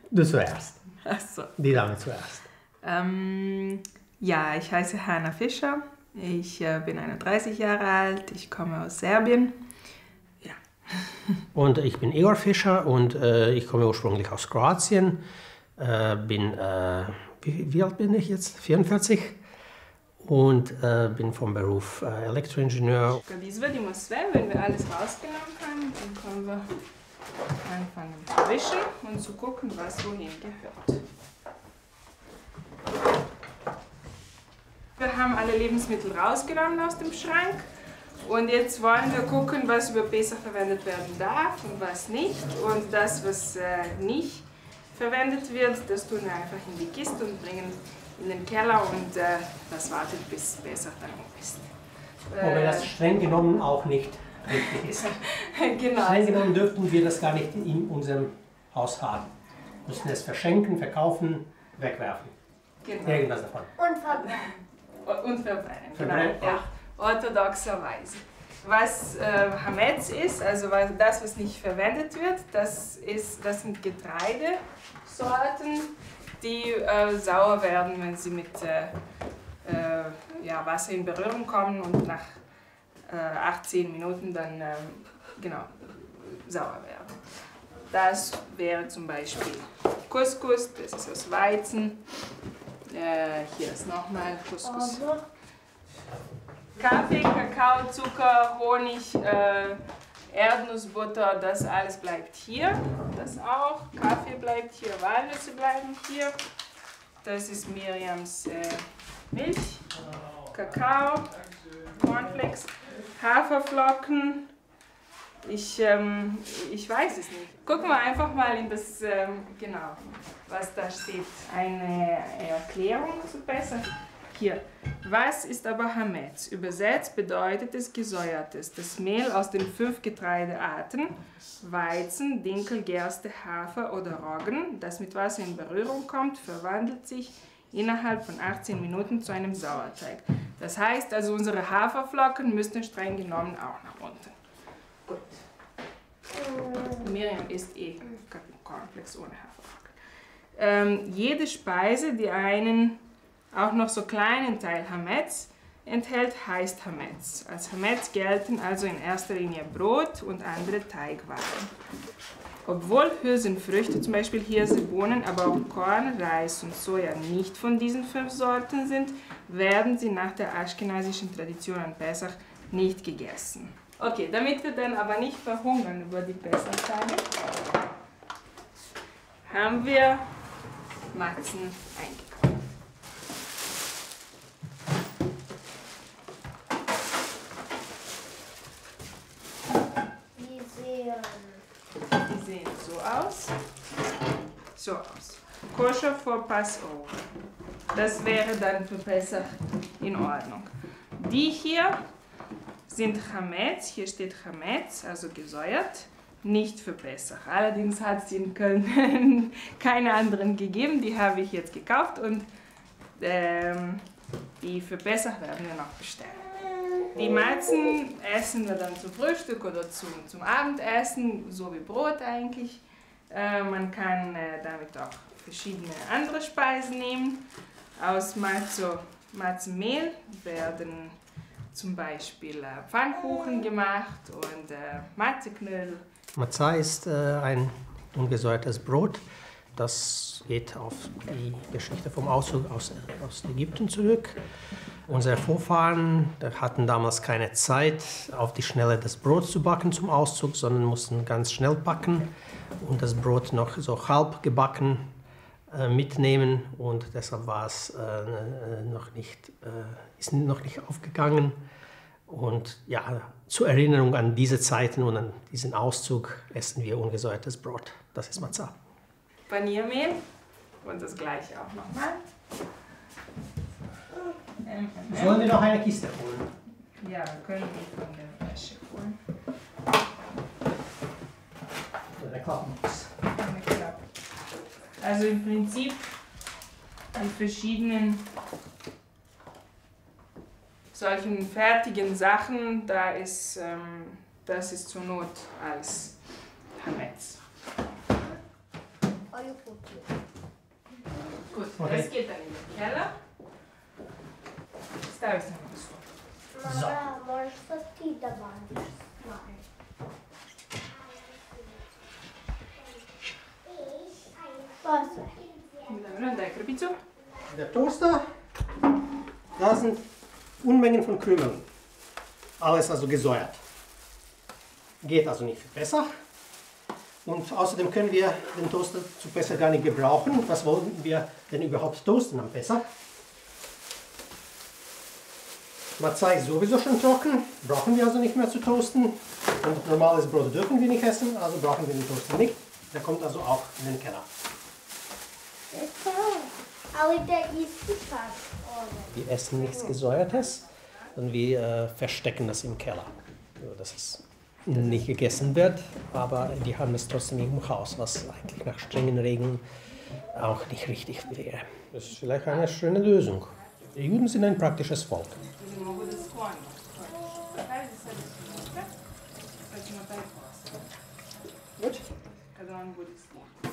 Du zuerst. Ach so. Die Dame zuerst. Ja, ich heiße Hanna Fischer. Ich bin 31 Jahre alt. Ich komme aus Serbien. Ja. Und ich bin Igor Fischer und ich komme ursprünglich aus Kroatien. Wie alt bin ich jetzt? 44. Und bin vom Beruf Elektroingenieur. Kad izvadimo sve, wenn wir alles rausgenommen haben, dann können wir anfangen zu wischen und zu gucken, was wohin gehört. Wir haben alle Lebensmittel rausgenommen aus dem Schrank und jetzt wollen wir gucken, was über Pesach verwendet werden darf und was nicht. Und das, was nicht verwendet wird, das tun wir einfach in die Kiste und bringen in den Keller und das wartet, bis Pesach dann um ist. Wobei das streng genommen auch nicht richtig ist. Genau. Streng genommen dürften wir das gar nicht in unserem Haus haben. Wir müssen es verschenken, verkaufen, wegwerfen. Genau. Irgendwas davon. Und verbrennen. Und verbrennen. Verbrennen, Genau. Ja. Orthodoxerweise. Was Hametz ist, also das, was nicht verwendet wird, das sind Getreidesorten, die sauer werden, wenn sie mit Wasser in Berührung kommen und nach 18 Minuten dann sauer werden. Das wäre zum Beispiel Couscous, das ist aus Weizen. Hier ist nochmal Couscous. Kaffee, Kakao, Zucker, Honig, Erdnussbutter, das alles bleibt hier. Das auch. Kaffee bleibt hier, Walnüsse bleiben hier. Das ist Miriams Milch, Kakao, Cornflakes, Haferflocken. Ich weiß es nicht. Gucken wir einfach mal in das, was da steht. Eine Erklärung zu besser. Hier. Was ist aber Hametz? Übersetzt bedeutet es gesäuertes. Das Mehl aus den 5 Getreidearten, Weizen, Dinkel, Gerste, Hafer oder Roggen, das mit Wasser in Berührung kommt, verwandelt sich innerhalb von 18 Minuten zu einem Sauerteig. Das heißt also, unsere Haferflocken müssten streng genommen auch nach unten. Gut. Miriam isst Cornflakes ohne Haferflocken. Jede Speise, die einen auch noch so kleinen Teil Hametz enthält, heißt Hametz. Als Hametz gelten also in erster Linie Brot und andere Teigwaren. Obwohl Hülsenfrüchte, zum Beispiel Hirse, Bohnen, aber auch Korn, Reis und Soja nicht von diesen 5 Sorten sind, werden sie nach der aschkenasischen Tradition an Pesach nicht gegessen. Okay, damit wir dann aber nicht verhungern über die Pesachtage, haben wir Matzen eingekauft. Die sehen so aus. So aus. Koscher for Passover. Das wäre dann für Pesach in Ordnung. Die hier sind Hametz. Hier steht Hametz, also gesäuert. Nicht für Pesach. Allerdings hat es in Köln keine anderen gegeben. Die habe ich jetzt gekauft und die für Pesach werden wir noch bestellen. Die Matzen essen wir dann zum Frühstück oder zum Abendessen, so wie Brot eigentlich. Man kann damit auch verschiedene andere Speisen nehmen. Aus Matzenmehl werden zum Beispiel Pfannkuchen gemacht und Matzeknödel. Matzah ist ein ungesäuertes Brot. Das geht auf die Geschichte vom Auszug aus Ägypten zurück. Unsere Vorfahren hatten damals keine Zeit, auf die Schnelle das Brot zu backen zum Auszug, sondern mussten ganz schnell backen und das Brot noch so halb gebacken mitnehmen. Und deshalb war es ist noch nicht aufgegangen. Und ja, zur Erinnerung an diese Zeiten und an diesen Auszug essen wir ungesäuertes Brot. Das ist Matzah. Paniermehl und das gleiche auch nochmal. Sollen wir noch eine Kiste holen? Ja, wir können die von der Wäsche holen. Eine Klappenbox. Eine Klappe. Also im Prinzip die verschiedenen solchen fertigen Sachen, das ist zur Not als Hametz. Are you Gut, Okay. das geht dann in den Keller. Ставишь на стол. Мама, может, что ты добавишь? Wasser. Добре, дай крупицу. Der Toaster, da sind Unmengen von Krümeln. Alles also gesäuert. Geht also nicht viel besser. Und außerdem können wir den Toaster zu besser gar nicht gebrauchen. Was wollen wir denn überhaupt toasten am Besser? Mazai ist sowieso schon trocken, brauchen wir also nicht mehr zu toasten. Und normales Brot dürfen wir nicht essen, also brauchen wir den Toaster nicht. Der kommt also auch in den Keller. Aber der ist gefasst. Wir essen nichts Gesäuertes, sondern wir verstecken das im Keller. Also, dass es nicht gegessen wird, aber die haben es trotzdem im Haus, was eigentlich nach strengen Regeln auch nicht richtig wäre. Das ist vielleicht eine schöne Lösung. Die Juden sind ein praktisches Volk. Или могу да склоним. Поставить за себе сумочка. Помотай просто. Gut. Когда он будет слишком.